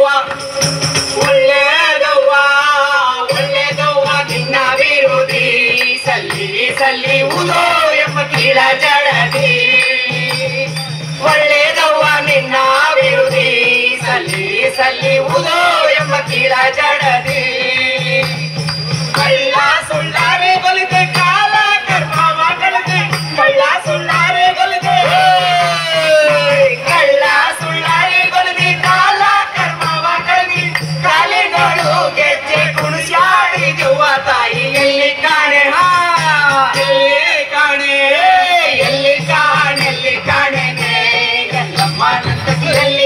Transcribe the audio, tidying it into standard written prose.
ಒಳ್ಳೆದವ್ವ ಒಳ್ಳೆದವ್ವ ನಿನ್ನ ವಿರೋಧಿ ಸಲ್ಲಿ ಸಲ್ಲಿ ಉದೋ ಎಂಬ ಕೀಳ ಜಡದಿ ಒಳ್ಳೆದವ್ವ ನಿನ್ನ ವಿರೋಧಿ ಸಲ್ಲಿ ಸಲ್ಲಿ ಉದೋ ಎಂಬ ಕೀಳ ಜಡದಿ ಕಳ್ಳ ಸುಳ್ಳಾರೆ ಬಲಿದೆ ಕಾಲ ಕರ್ಮವ ಕಳೆದೆ ಕಳ್ಳ ಸುಳ್ಳಾರೆ ಬಲಿದೆ ಕಳ್ಳ ಸುಳ್ಳಾರೆ ಬಲಿದೆ ಕಾಲ ಕರ್ಮವ ಕಳೆದಿ ಕಾಲಿಗಳು ಗೆಜ್ಜೆ ಕುಣಿಸಾಡಿದೆವ್ವ ತಾಯಿ ಎಲ್ಲಿ ಕಾಣೆ ಎಲ್ಲಿ ಕಾಣೆ ಎಲ್ಲಿ ಕಾಣೆ ಎಲ್ಲಮ್ಮ ನಂತಕಿ